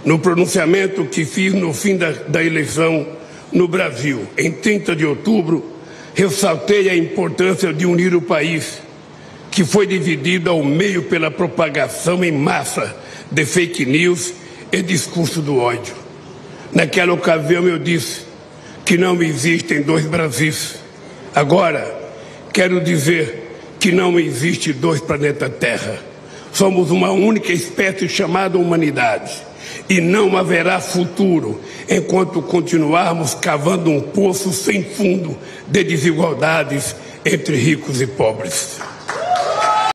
No pronunciamento que fiz no fim da eleição no Brasil, em 30 de outubro, ressaltei a importância de unir o país, que foi dividido ao meio pela propagação em massa de fake news e discurso do ódio. Naquela ocasião eu disse que não existem dois Brasis. Agora, quero dizer que não existe dois planetas Terra. Somos uma única espécie chamada humanidade. E não haverá futuro enquanto continuarmos cavando um poço sem fundo de desigualdades entre ricos e pobres.